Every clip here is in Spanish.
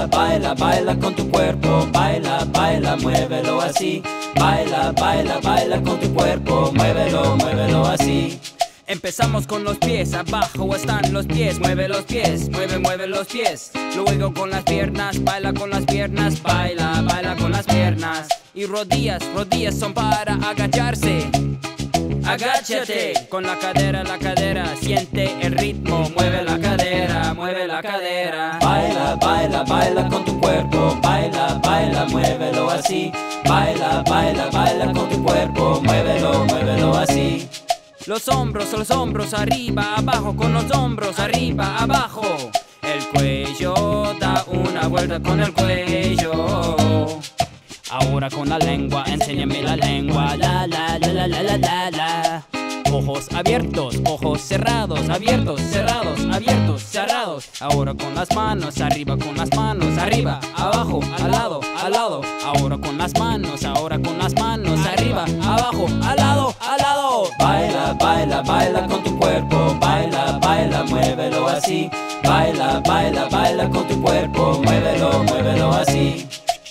Baila, baila, baila con tu cuerpo. Baila, baila, muévelo así. Baila, baila, baila con tu cuerpo. Muévelo, muévelo así. Empezamos con los pies, abajo están los pies. Mueve los pies, mueve, mueve los pies. Luego con las piernas, baila con las piernas. Baila, baila con las piernas. Y rodillas, rodillas son para agacharse. Agáchate con la cadera, siente el ritmo. Mueve la cadera, mueve la cadera. Baila, baila, baila con tu cuerpo. Baila, baila, muévelo así. Baila, baila, baila con tu cuerpo. Muévelo, muévelo así. Los hombros, arriba, abajo, con los hombros, arriba, abajo. El cuello, da una vuelta con el cuello. Ahora con la lengua, enséñame la lengua. La, la, la, la, la, la, la, la. Ojos abiertos, ojos cerrados, abiertos, cerrados, abiertos, cerrados. Ahora con las manos, arriba con las manos, arriba, abajo, al lado, al lado. Ahora con las manos, arriba, abajo, al lado, al lado. Baila, baila, baila con tu cuerpo. Baila, baila, muévelo así. Baila, baila, baila con tu cuerpo. Muévelo, muévelo así.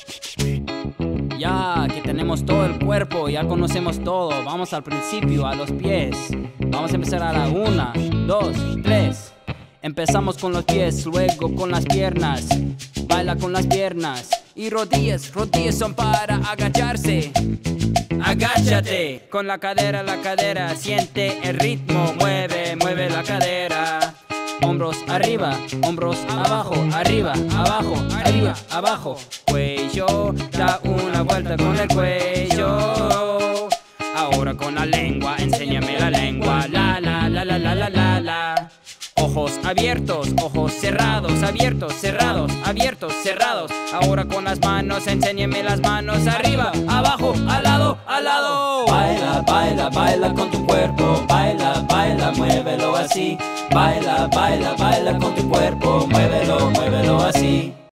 Ya que tenemos todo el cuerpo, ya conocemos todo. Vamos al principio, a los pies. Vamos a empezar a la 1, 2, 3. Empezamos con los pies, luego con las piernas. Baila con las piernas. Y rodillas, rodillas son para agacharse. Agáchate con la cadera, siente el ritmo. Mueve, mueve la cadera. Hombros arriba, hombros abajo, arriba, abajo, arriba, abajo. Cuello, da una vuelta con el cuello. Ahora con la lengua, enséñame la lengua. La, la, la, la, la, la, la, la. Ojos abiertos, ojos cerrados, abiertos, cerrados, abiertos, cerrados. Ahora con las manos, enséñame las manos. Arriba, abajo, al lado, al lado. Baila, baila, baila con tu cuerpo. Baila, baila, muévelo así. Baila, baila, baila con tu cuerpo. Muévelo, muévelo así.